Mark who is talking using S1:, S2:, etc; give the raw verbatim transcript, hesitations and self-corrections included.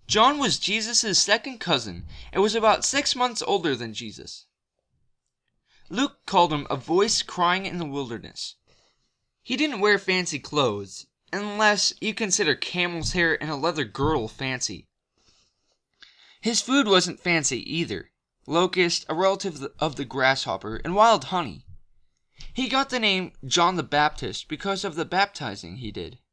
S1: John was Jesus' second cousin and was about six months older than Jesus. Luke called him a voice crying in the wilderness. He didn't wear fancy clothes, unless you consider camel's hair and a leather girdle fancy. His food wasn't fancy either. Locust, a relative of the grasshopper, and wild honey. He got the name John the Baptist because of the baptizing he did.